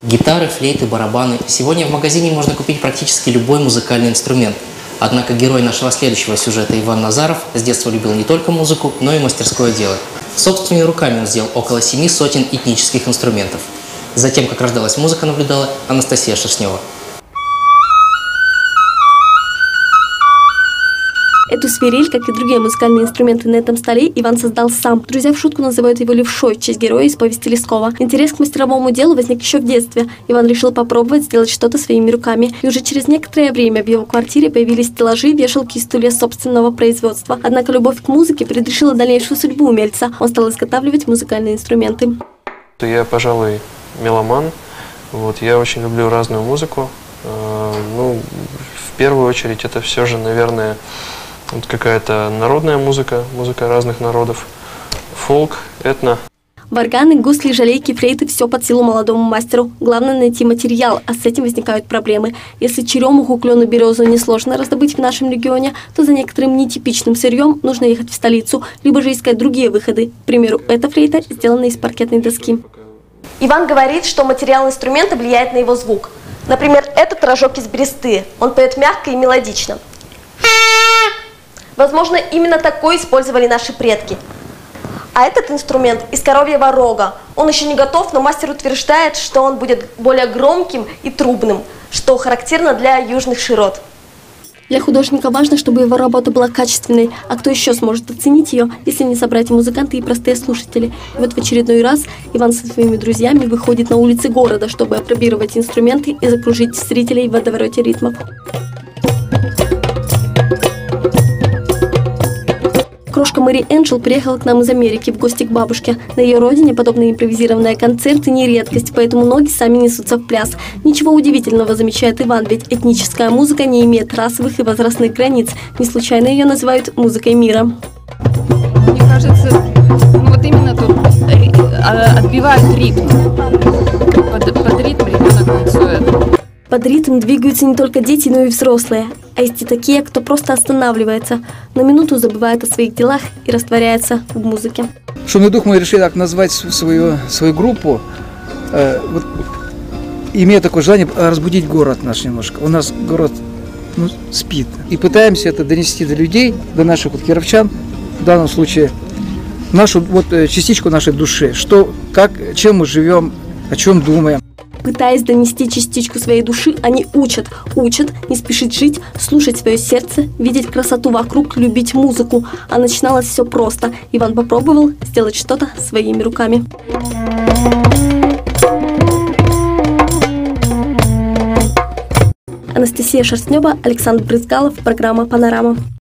Гитары, флейты, барабаны. Сегодня в магазине можно купить практически любой музыкальный инструмент. Однако герой нашего следующего сюжета Иван Назаров с детства любил не только музыку, но и мастерское дело. Собственными руками он сделал около 7 сотен этнических инструментов. За тем, как рождалась музыка, наблюдала Анастасия Шерстнева. Эту свирель, как и другие музыкальные инструменты на этом столе, Иван создал сам. Друзья в шутку называют его левшой в честь героя из повести Лескова. Интерес к мастеровому делу возник еще в детстве. Иван решил попробовать сделать что-то своими руками. И уже через некоторое время в его квартире появились стеллажи, вешалки и стулья собственного производства. Однако любовь к музыке предрешила дальнейшую судьбу умельца. Он стал изготавливать музыкальные инструменты. Я, пожалуй, меломан. Я очень люблю разную музыку. В первую очередь это все же, наверное, какая-то народная музыка, музыка разных народов, фолк, этно. Варганы, гусли, жалейки, флейты – все под силу молодому мастеру. Главное – найти материал, а с этим возникают проблемы. Если черемуху, клен и березу несложно раздобыть в нашем регионе, то за некоторым нетипичным сырьем нужно ехать в столицу, либо же искать другие выходы. К примеру, эта флейта сделана из паркетной доски. Иван говорит, что материал инструмента влияет на его звук. Например, этот рожок из бересты. Он поет мягко и мелодично. Возможно, именно такой использовали наши предки. А этот инструмент из коровьего рога. Он еще не готов, но мастер утверждает, что он будет более громким и трубным, что характерно для южных широт. Для художника важно, чтобы его работа была качественной, а кто еще сможет оценить ее, если не собрать музыканты и простые слушатели. И вот в очередной раз Иван со своими друзьями выходит на улицы города, чтобы апробировать инструменты и закружить зрителей в водовороте ритмов. Крошка Мэри Энджел приехала к нам из Америки в гости к бабушке. На ее родине подобные импровизированные концерты не редкость, поэтому ноги сами несутся в пляс. Ничего удивительного, замечает Иван, ведь этническая музыка не имеет расовых и возрастных границ. Не случайно ее называют музыкой мира. Мне кажется, именно тут отбивают ритм. Под ритм ребенок танцует. Под ритм двигаются не только дети, но и взрослые. А есть и такие, кто просто останавливается, на минуту забывает о своих делах и растворяется в музыке. Шумный дух мы решили так назвать свою группу, имея такое желание разбудить город наш немножко. У нас город спит. И пытаемся это донести до людей, до наших кировчан, в данном случае, нашу частичку нашей души, чем мы живем, о чем думаем. Пытаясь донести частичку своей души, они учат не спешить жить, слушать свое сердце, видеть красоту вокруг, любить музыку. А начиналось все просто. Иван попробовал сделать что-то своими руками. Анастасия Шерстнева, Александр Брызгалов, программа «Панорама».